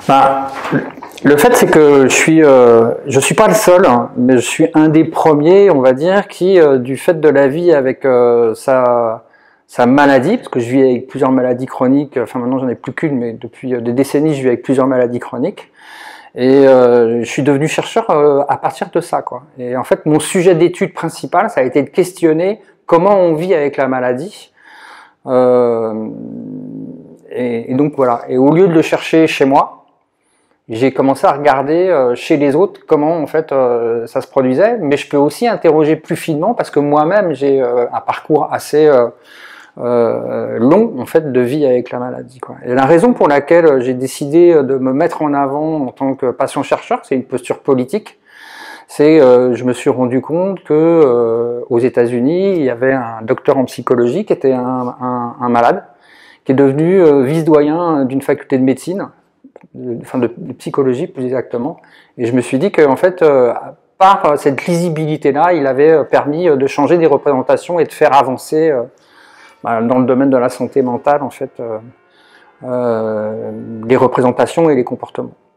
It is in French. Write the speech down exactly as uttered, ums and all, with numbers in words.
Bah, le fait, c'est que je suis, euh, je suis pas le seul, hein, mais je suis un des premiers, on va dire, qui, euh, du fait de la vie avec euh, sa, sa maladie, parce que je vis avec plusieurs maladies chroniques, enfin maintenant j'en ai plus qu'une, mais depuis des décennies je vis avec plusieurs maladies chroniques, et euh, je suis devenu chercheur euh, à partir de ça, quoi. Et en fait, mon sujet d'étude principal, ça a été de questionner comment on vit avec la maladie. Euh, et, et donc voilà. Et au lieu de le chercher chez moi, j'ai commencé à regarder euh, chez les autres comment en fait euh, ça se produisait, mais je peux aussi interroger plus finement parce que moi-même j'ai euh, un parcours assez euh, euh, long en fait de vie avec la maladie, quoi. Et la raison pour laquelle j'ai décidé de me mettre en avant en tant que patient chercheur, c'est une posture politique. C'est euh, je me suis rendu compte que euh, aux États-Unis il y avait un docteur en psychologie qui était un, un, un malade qui est devenu euh, vice-doyen d'une faculté de médecine, de, enfin de, de psychologie plus exactement, et je me suis dit qu'en fait, euh, par cette lisibilité-là, il avait permis de changer des représentations et de faire avancer euh, bah, dans le domaine de la santé mentale, en fait, euh, euh, les représentations et les comportements.